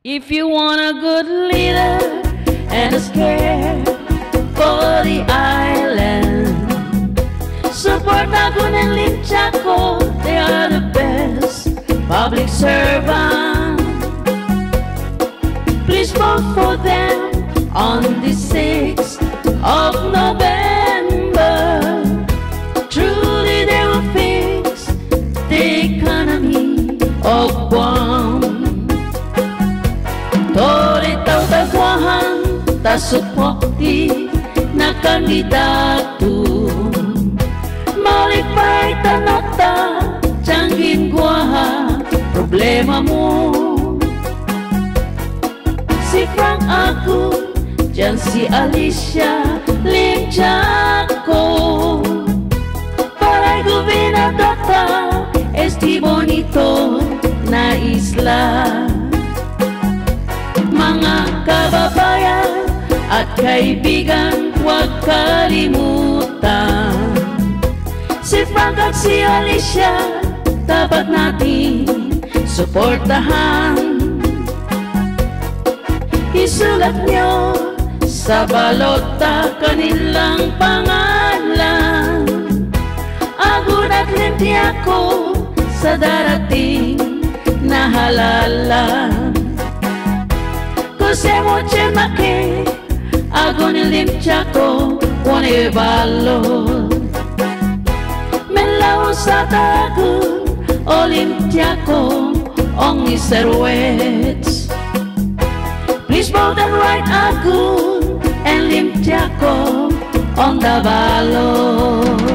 If you want a good leader and a scare for the island, support Aguon Limtiaco. They are the best public servant. Please vote for them on the 6th of November. Truly they will fix the economy of Guam. Toritaw tagwahan ta suporti na kandidato. Malipay tanata tiyanggin guaha problema mo. Si Frank Aguon, dyan si Alicia Limtiaco. Para gobernadora este bonito na isla. Mga kababayan at kaibigan, huwag kalimutan. Si Frank at si Alicia, dapat natin suportahan. Isulat nyo sa balota kanilang pangalan. Aguon at Limtiaco sa darating na halalan. Kose moche make Aguon Limtiaco wane balot. Melaw sa Aguon Limtiaco ong iserwets. Please vote and write Aguon Limtiaco on the ballot.